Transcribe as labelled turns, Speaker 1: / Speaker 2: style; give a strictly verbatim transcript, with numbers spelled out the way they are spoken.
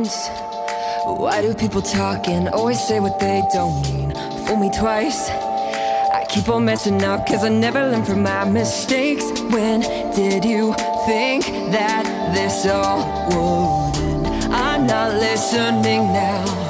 Speaker 1: once? Why do people talk and always say what they don't mean? Fool me twice, I keep on messing up cause I never learn from my mistakes. When did you think that this all would end? I'm not listening now.